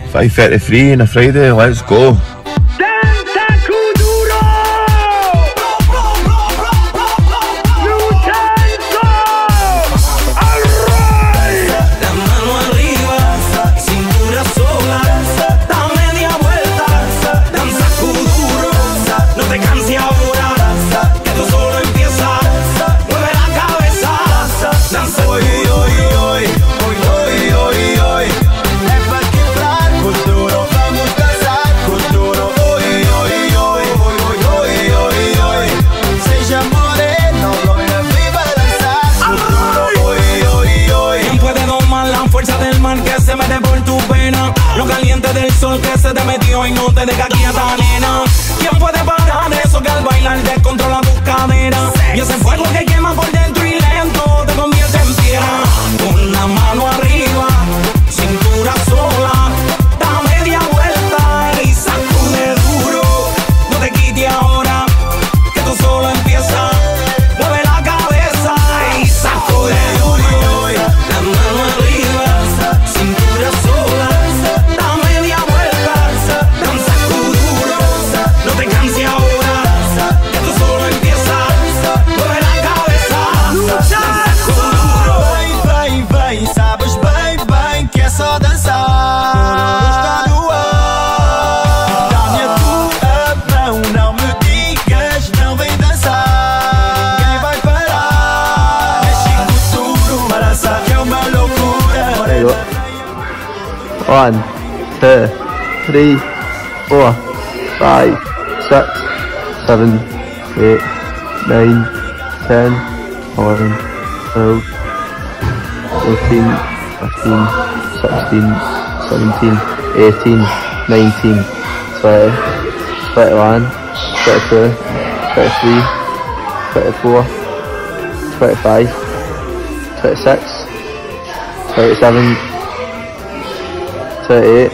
5:33 on a Friday, let's go. Lo caliente del sol que se te metió y no te deja quieta, nena. ¿Quién puede parar eso que al bailar descontrola tus caderas? Y ese fuego que quema por dentro y lento te convierte en piedra. Con la mano arriba, cintura sola, da media vuelta y sacude duro. No te quites ahora, que tú solo empiezas. Mueve la cabeza y sacude duro. La mano arriba, cintura sola. One, 2, 3, 4, 5, 6, 7, 8, 9, 10, 11, 12, 14, 15, 16, 17, 18, 19, 20, 21, 22, 23, 24, 25, 26, 27, 38,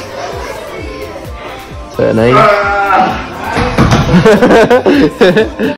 39.